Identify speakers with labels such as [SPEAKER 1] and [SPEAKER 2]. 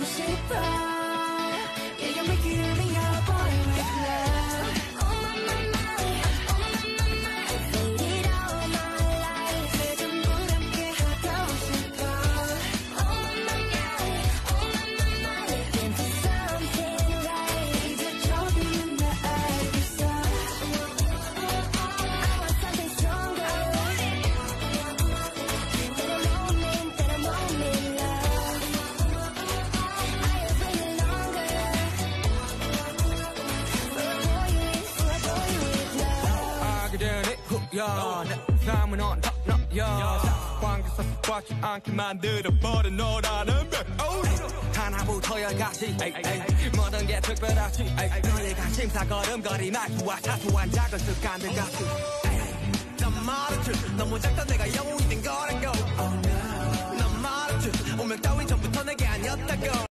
[SPEAKER 1] 버리고 싶어. Yeah, you're making me a boy with love. Oh my my my, oh my my my. Faded all my life. 내 전부 함께 하고 싶어. Oh my my my, oh my my my. Into something right. 이제 조금은 나 알겠어. I want something stronger. That a moment love. I have waited longer for a boy with love.
[SPEAKER 2] 알게 되니 후야 내 삶은 언덕너야 관계사 습관치 않게 만들어버린 너라는 백 하나부터 열까지 모든 게 특별하지 너의 관심사 걸음걸이 말투와 사소한 작은 습관들 같이 난 말했지 너무 작다 내가 영웅이 된 거라고 난 말했지 운명 따윈 전부터 내게 아니었다고